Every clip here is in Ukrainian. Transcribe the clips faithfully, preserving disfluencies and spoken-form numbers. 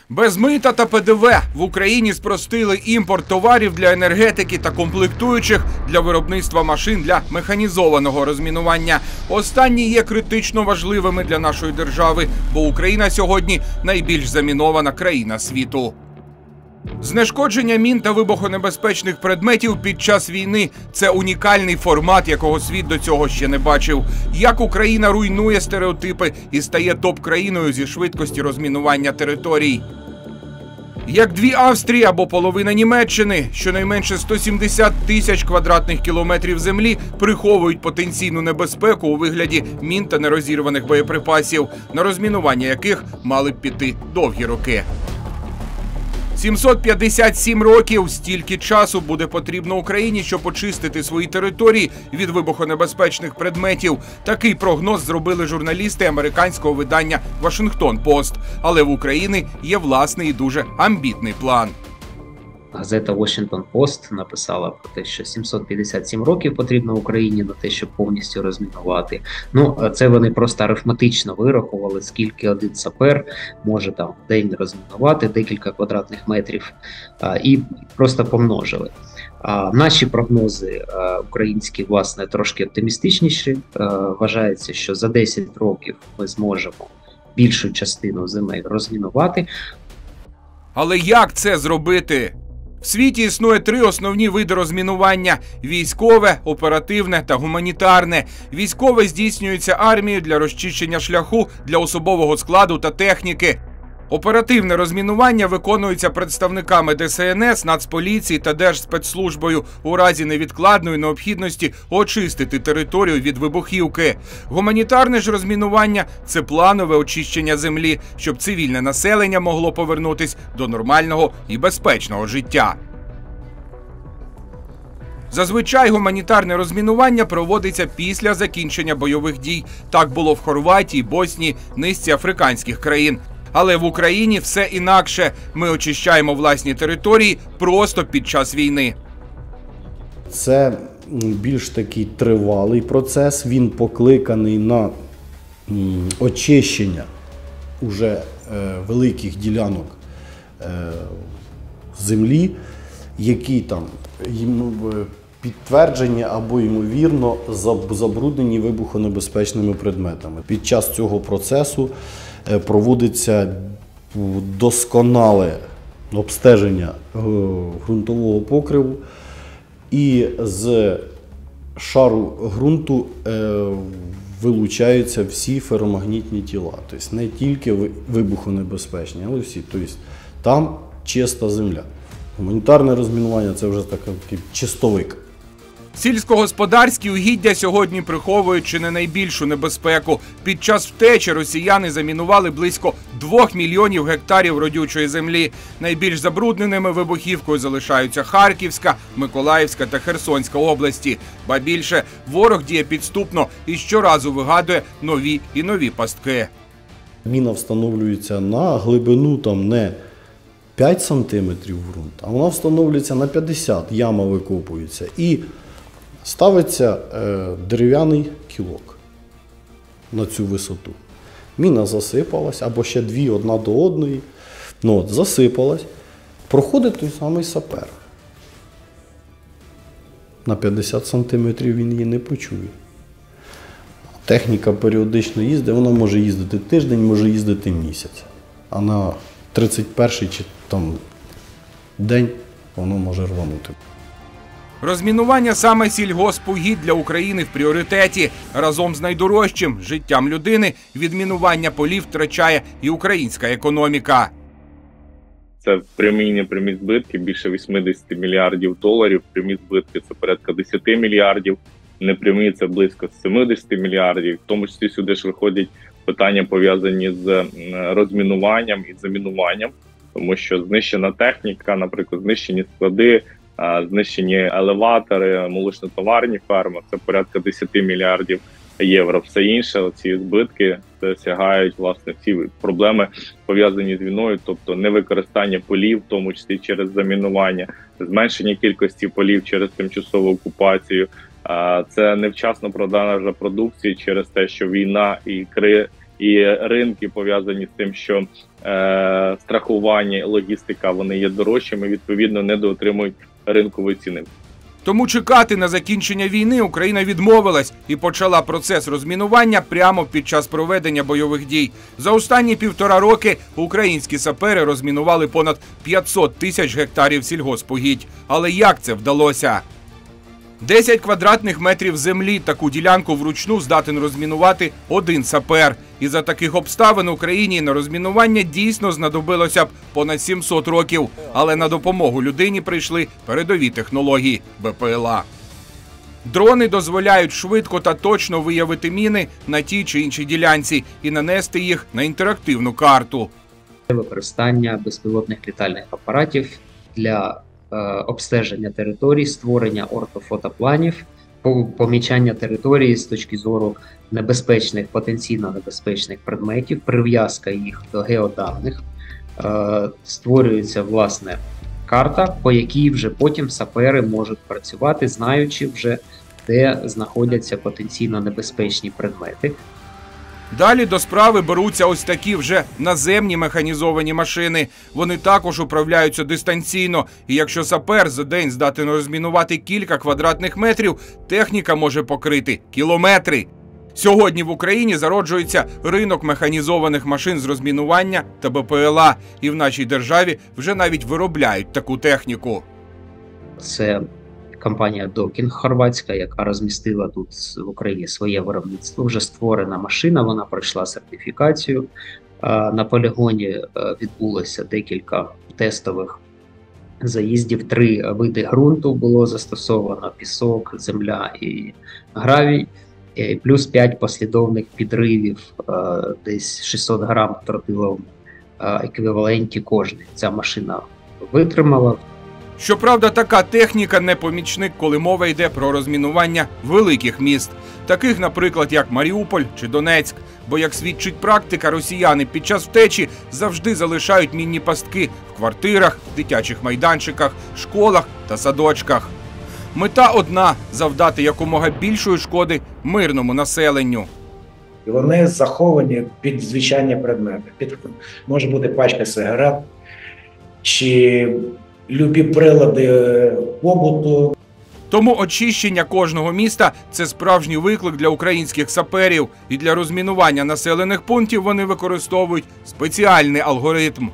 Без мита та Пе Де Ве в Україні спростили імпорт товарів для енергетики та комплектуючих для виробництва машин для механізованого розмінування. Останні є критично важливими для нашої держави, бо Україна сьогодні найбільш замінована країна світу. Знешкодження мін та вибухонебезпечних предметів під час війни – це унікальний формат, якого світ до цього ще не бачив. Як Україна руйнує стереотипи і стає топ-країною зі швидкості розмінування територій. Як дві Австрії або половина Німеччини, щонайменше сто сімдесят тисяч квадратних кілометрів землі приховують потенційну небезпеку у вигляді мін та нерозірваних боєприпасів, на розмінування яких мали б піти довгі роки. сімсот п'ятдесят сім років – стільки часу буде потрібно Україні, щоб очистити свої території від вибухонебезпечних предметів. Такий прогноз зробили журналісти американського видання «Вашингтон Пост». Але в Україні є власний і дуже амбітний план. Газета «Washington Post» написала про те, що сімсот п'ятдесят сім років потрібно Україні на те, щоб повністю розмінувати. Ну, це вони просто арифметично вирахували, скільки один сапер може там в день розмінувати, декілька квадратних метрів, і просто помножили. А наші прогнози українські, власне, трошки оптимістичніші. Вважається, що за десять років ми зможемо більшу частину земель розмінувати. Але як це зробити? В світі існує три основні види розмінування – військове, оперативне та гуманітарне. Військове здійснюється армією для розчищення шляху для особового складу та техніки. Оперативне розмінування виконується представниками Де Се Ен Ес, Нацполіції та Держспецслужбою у разі невідкладної необхідності очистити територію від вибухівки. Гуманітарне ж розмінування – це планове очищення землі, щоб цивільне населення могло повернутися до нормального і безпечного життя. Зазвичай гуманітарне розмінування проводиться після закінчення бойових дій. Так було в Хорватії, Боснії, низці африканських країн. Але в Україні все інакше. Ми очищаємо власні території просто під час війни. Це більш такий тривалий процес. Він покликаний на очищення уже великих ділянок землі, які там підтверджені або, ймовірно, забруднені вибухонебезпечними предметами. Під час цього процесу проводиться досконале обстеження ґрунтового покриву, і з шару ґрунту вилучаються всі феромагнітні тіла. Тобто не тільки вибухонебезпечні, але всі. Тобто там чиста земля. Гуманітарне розмінування – це вже такий чистовик. Сільськогосподарські угіддя сьогодні приховують чи не найбільшу небезпеку. Під час втечі росіяни замінували близько двох мільйонів гектарів родючої землі. Найбільш забрудненими вибухівкою залишаються Харківська, Миколаївська та Херсонська області. Ба більше, ворог діє підступно і щоразу вигадує нові і нові пастки. Міна встановлюється на глибину там не п'ять сантиметрів ґрунт, а вона встановлюється на п'ятдесят, яма викопується. І ставиться е, дерев'яний кілок на цю висоту. Міна засипалась, або ще дві одна до одної. Ну, от, засипалась. Проходить той самий сапер. На п'ятдесят сантиметрів він її не почує. Техніка періодично їздить, вона може їздити тиждень, може їздити місяць. А на тридцять перший чи там день воно може рванути. Розмінування саме сільгоспугідь для України в пріоритеті. Разом з найдорожчим – життям людини – від мінування полів втрачає і українська економіка. Це прямі і непрямі збитки, більше вісімдесят мільярдів доларів. Прямі збитки – це порядка десять мільярдів, непрямі – це близько сімдесят мільярдів. В тому числі сюди ж виходять питання, пов'язані з розмінуванням і замінуванням, тому що знищена техніка, наприклад, знищені склади, знищені елеватори, молочно-товарні ферми – це порядка десять мільярдів євро. Все інше, ці збитки сягають, власне, всі проблеми, пов'язані з війною, тобто невикористання полів, в тому числі через замінування, зменшення кількості полів через тимчасову окупацію, це невчасно продана вже продукція через те, що війна і, кри... і ринки пов'язані з тим, що е, страхування, логістика, вони є дорожчими, відповідно, недоотримують ринкової ціни. Тому чекати на закінчення війни Україна відмовилась і почала процес розмінування прямо під час проведення бойових дій. За останні півтора роки українські сапери розмінували понад п'ятсот тисяч гектарів сільгоспугідь. Але як це вдалося? десять квадратних метрів землі – таку ділянку вручну здатен розмінувати один сапер. І за таких обставин Україні на розмінування дійсно знадобилося б понад сімсот років. Але на допомогу людині прийшли передові технології – Б П Л А. Дрони дозволяють швидко та точно виявити міни на тій чи іншій ділянці і нанести їх на інтерактивну карту. Використання безпілотних літальних апаратів для е, обстеження територій, створення ортофотопланів, помічання території з точки зору небезпечних, потенційно небезпечних предметів, прив'язка їх до геоданих, е, створюється, власне, карта, по якій вже потім сапери можуть працювати, знаючи вже, де знаходяться потенційно небезпечні предмети. Далі до справи беруться ось такі вже наземні механізовані машини. Вони також управляються дистанційно. І якщо сапер за день здатен розмінувати кілька квадратних метрів, техніка може покрити кілометри. Сьогодні в Україні зароджується ринок механізованих машин з розмінування та Б П Л А. І в нашій державі вже навіть виробляють таку техніку. Це компанія Докінг хорватська, яка розмістила тут в Україні своє виробництво. Вже створена машина, вона пройшла сертифікацію. На полігоні відбулося декілька тестових заїздів. Три види ґрунту було застосовано: пісок, земля і гравій. Плюс п'ять послідовних підривів, десь шістсот грам в тротиловому еквіваленті кожний. Ця машина витримала. Щоправда, така техніка не помічник, коли мова йде про розмінування великих міст. Таких, наприклад, як Маріуполь чи Донецьк. Бо, як свідчить практика, росіяни під час втечі завжди залишають мінні пастки в квартирах, дитячих майданчиках, школах та садочках. Мета одна – завдати якомога більшої шкоди мирному населенню. І вони заховані під звичайні предмети. Під, може бути пачка сигарет чи любі прилади побуту. Тому очищення кожного міста – це справжній виклик для українських саперів. І для розмінування населених пунктів вони використовують спеціальний алгоритм.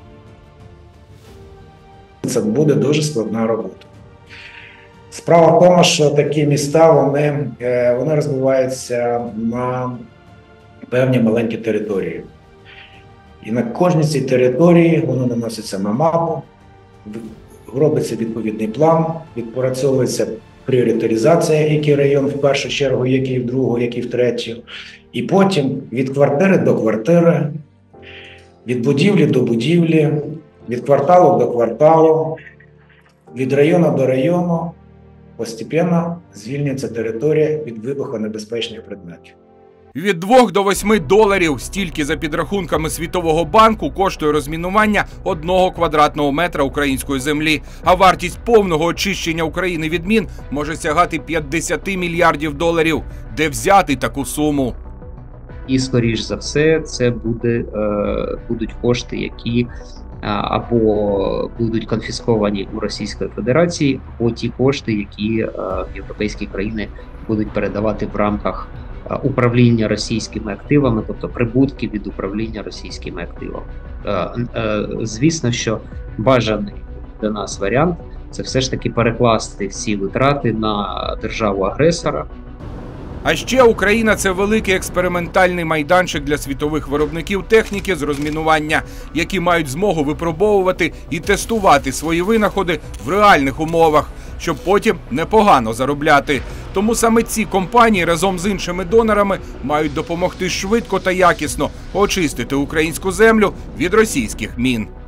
Це буде дуже складна робота. Справа в тому, що такі міста, вони, вони розбиваються на певні маленькі території. І на кожній цій території воно наноситься на мапу, робиться відповідний план, відпрацьовується пріоритаризація, який район в першу чергу, який в другу, який в третю. І потім від квартири до квартири, від будівлі до будівлі, від кварталу до кварталу, від району до району постепенно звільнюється територія від вибухонебезпечних предметів. Від двох до восьми доларів – стільки за підрахунками Світового банку коштує розмінування одного квадратного метра української землі. А вартість повного очищення України від мін може сягати п'ятдесят мільярдів доларів. Де взяти таку суму? І, скоріш за все, це буде, е, будуть кошти, які або будуть конфісковані у Російської Федерації, або ті кошти, які європейські країни будуть передавати в рамках управління російськими активами, тобто прибутки від управління російськими активами. Звісно, що бажаний для нас варіант – це все ж таки перекласти всі витрати на державу-агресора. А ще Україна – це великий експериментальний майданчик для світових виробників техніки з розмінування, які мають змогу випробовувати і тестувати свої винаходи в реальних умовах, щоб потім непогано заробляти. Тому саме ці компанії разом з іншими донорами мають допомогти швидко та якісно очистити українську землю від російських мін.